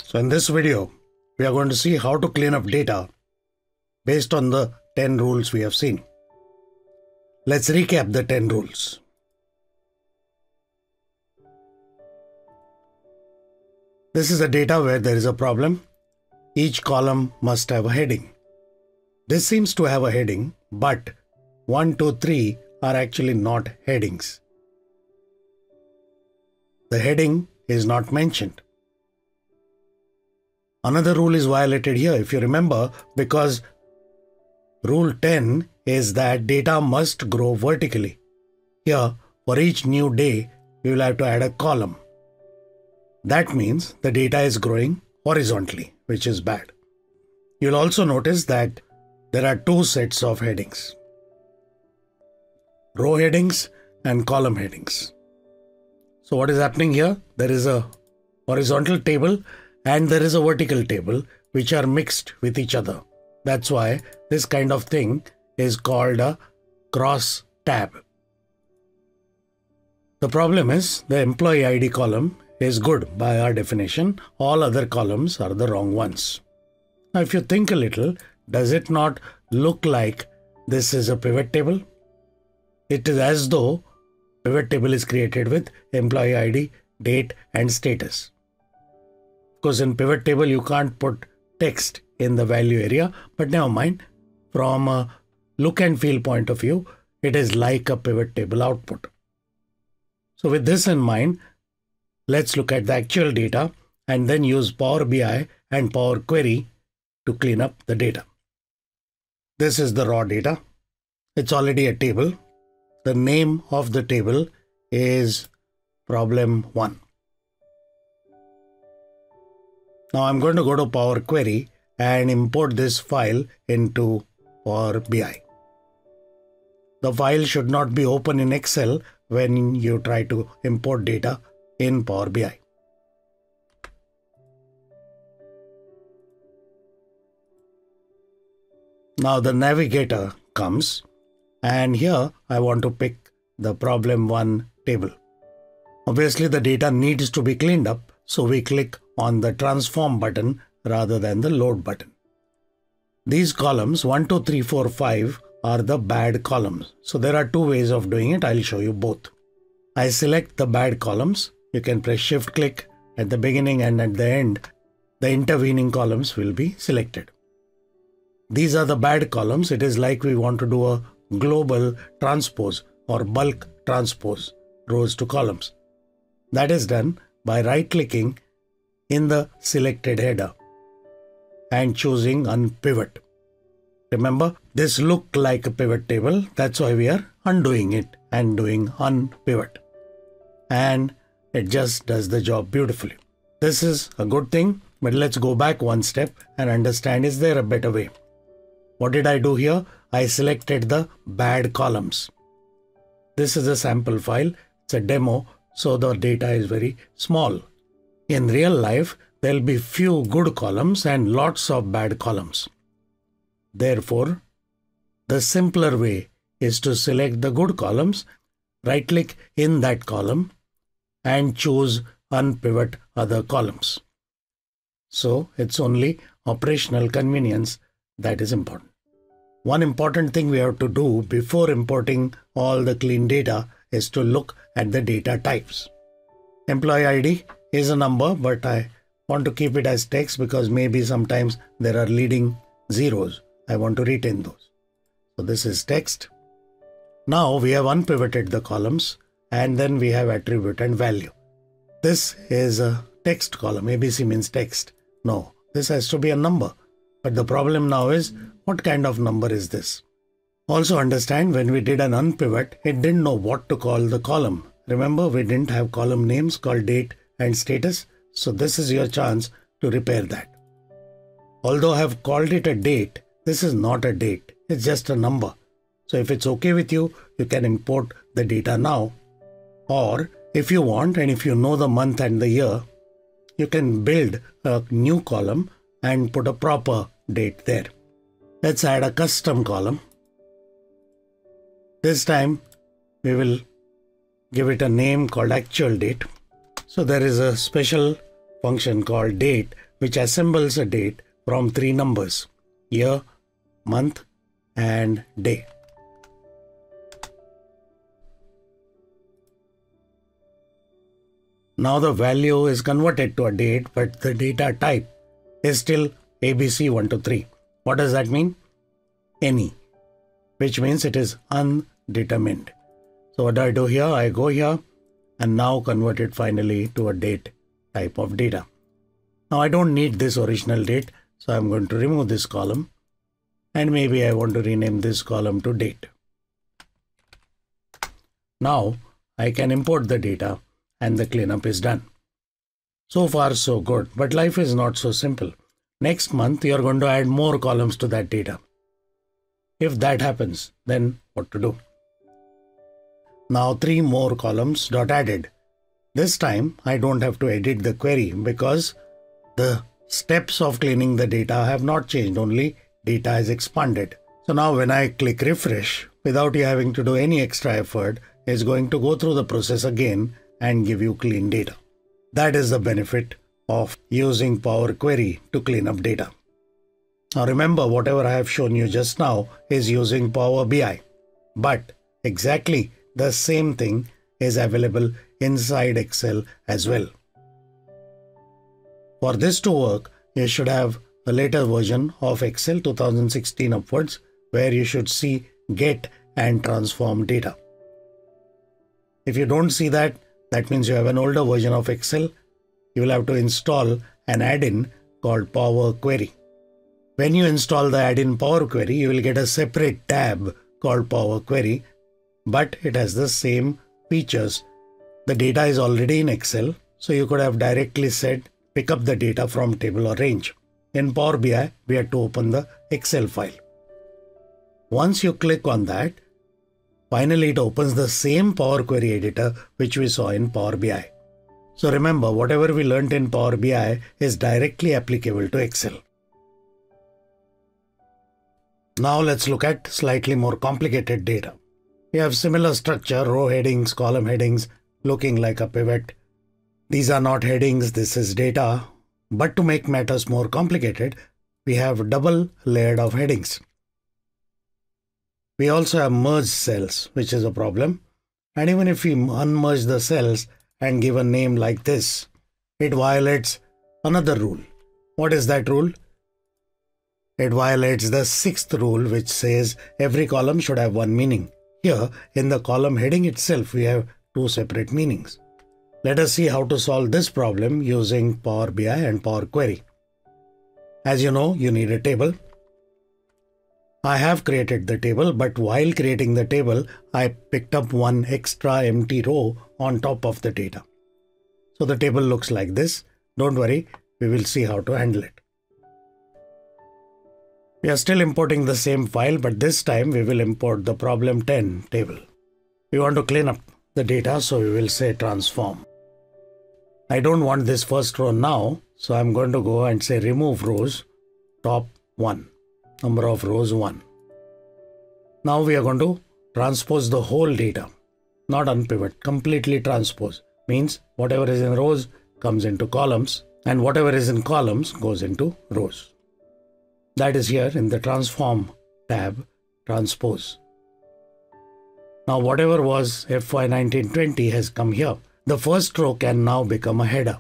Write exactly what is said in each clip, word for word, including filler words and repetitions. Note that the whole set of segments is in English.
So in this video, we are going to see how to clean up data based on the ten rules we have seen. Let's recap the ten rules. This is a data where there is a problem. Each column must have a heading. This seems to have a heading, but one, two, three are actually not headings. The heading is not mentioned. Another rule is violated here, if you remember, because rule ten is that data must grow vertically. Here, for each new day, we will have to add a column. That means the data is growing horizontally, which is bad. You'll also notice that there are two sets of headings: row headings and column headings. So what is happening here? There is a horizontal table and there is a vertical table which are mixed with each other. That's why this kind of thing is called a cross tab. The problem is the employee I D column is good by our definition. All other columns are the wrong ones. Now if you think a little, does it not look like this is a pivot table? It is as though pivot table is created with employee I D, date and status. Because in pivot table you can't put text in the value area, but never mind. From a look and feel point of view, it is like a pivot table output. So with this in mind, let's look at the actual data and then use Power B I and Power Query to clean up the data. This is the raw data. It's already a table. The name of the table is problem one. Now I'm going to go to Power Query and import this file into Power B I. The file should not be open in Excel when you try to import data in Power B I. Now the navigator comes and here I want to pick the problem one table. Obviously the data needs to be cleaned up, so we click on the transform button rather than the load button. These columns one, two, three, four, five are the bad columns. So there are two ways of doing it. I'll show you both. I select the bad columns. You can press shift click at the beginning and at the end. The intervening columns will be selected. These are the bad columns. It is like we want to do a global transpose or bulk transpose rows to columns. That is done by right clicking in the selected header and choosing unpivot. Remember, this looked like a pivot table. That's why we are undoing it and doing unpivot. And it just does the job beautifully. This is a good thing, but let's go back one step and understand, is there a better way? What did I do here? I selected the bad columns. This is a sample file. It's a demo, so the data is very small. In real life, there'll be few good columns and lots of bad columns. Therefore, the simpler way is to select the good columns, right click in that column and choose unpivot other columns. So it's only operational convenience that is important. One important thing we have to do before importing all the clean data is to look at the data types. Employee I D is a number, but I want to keep it as text because maybe sometimes there are leading zeros. I want to retain those. So this is text. Now we have unpivoted the columns and then we have attribute and value. This is a text column. A B C means text. No, this has to be a number. But the problem now is, what kind of number is this? Also understand, when we did an unpivot, it didn't know what to call the column. Remember, we didn't have column names called date and status. So this is your chance to repair that. Although I have called it a date, this is not a date. It's just a number. So if it's okay with you, you can import the data now. Or if you want, and if you know the month and the year, you can build a new column and put a proper date there. Let's add a custom column. This time we will give it a name called actual date. So there is a special function called date, which assembles a date from three numbers: year, month, and day. Now the value is converted to a date, but the data type is still A B C one two three. What does that mean? Any, which means it is undetermined. So what do I do here? I go here and now convert it finally to a date type of data. Now I don't need this original date, so I'm going to remove this column, and maybe I want to rename this column to date. Now I can import the data and the cleanup is done. So far so good, but life is not so simple. Next month you are going to add more columns to that data. If that happens, then what to do? Now three more columns got added. This time I don't have to edit the query because the steps of cleaning the data have not changed, only data is expanded. So now when I click refresh, without you having to do any extra effort, it's going to go through the process again and give you clean data. That is the benefit of using Power Query to clean up data. Now remember, whatever I have shown you just now is using Power B I, but exactly the same thing is available inside Excel as well. For this to work, you should have a later version of Excel two thousand sixteen upwards, where you should see get and transform data. If you don't see that, that means you have an older version of Excel. You will have to install an add-in called Power Query. When you install the add-in Power Query, you will get a separate tab called Power Query, but it has the same features. The data is already in Excel, so you could have directly said pick up the data from table or range. In Power B I, we have to open the Excel file. Once you click on that, finally it opens the same Power Query editor which we saw in Power B I. So remember, whatever we learnt in Power B I is directly applicable to Excel. Now let's look at slightly more complicated data. We have similar structure, row headings, column headings, looking like a pivot. These are not headings, this is data. But to make matters more complicated, we have double layered of headings. We also have merged cells, which is a problem. And even if we unmerge the cells and give a name like this, it violates another rule. What is that rule? It violates the sixth rule, which says every column should have one meaning. Here, in the column heading itself, we have two separate meanings. Let us see how to solve this problem using Power B I and Power Query. As you know, you need a table. I have created the table, but while creating the table, I picked up one extra empty row on top of the data. So the table looks like this. Don't worry, we will see how to handle it. We are still importing the same file, but this time we will import the problem ten table. We want to clean up the data, so we will say transform. I don't want this first row now, so I'm going to go and say remove rows, top one, number of rows one. Now we are going to transpose the whole data, not unpivot, completely transpose. Means whatever is in rows comes into columns, and whatever is in columns goes into rows. That is here in the transform tab, transpose. Now whatever was F Y nineteen twenty has come here. The first row can now become a header.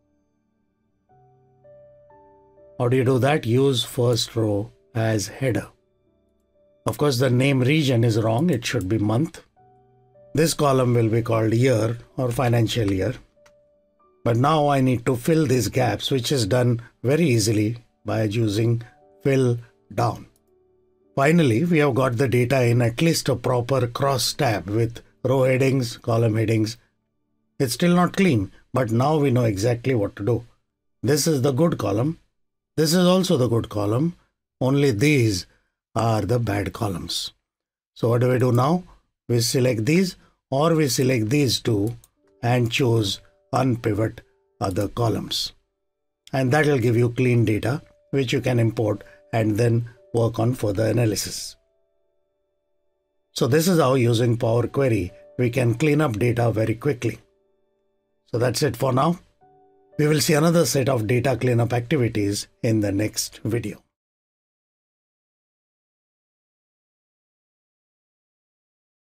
How do you do that? Use first row as header. Of course, the name region is wrong. It should be month. This column will be called year or financial year. But now I need to fill these gaps, which is done very easily by using fill down. Finally, we have got the data in at least a proper cross tab with row headings, column headings. It's still not clean, but now we know exactly what to do. This is the good column. This is also the good column. Only these are the bad columns. So what do we do now? We select these, or we select these two and choose unpivot other columns. And that will give you clean data, which you can import and then work on further analysis. So this is how, using Power Query, we can clean up data very quickly. So that's it for now. We will see another set of data cleanup activities in the next video.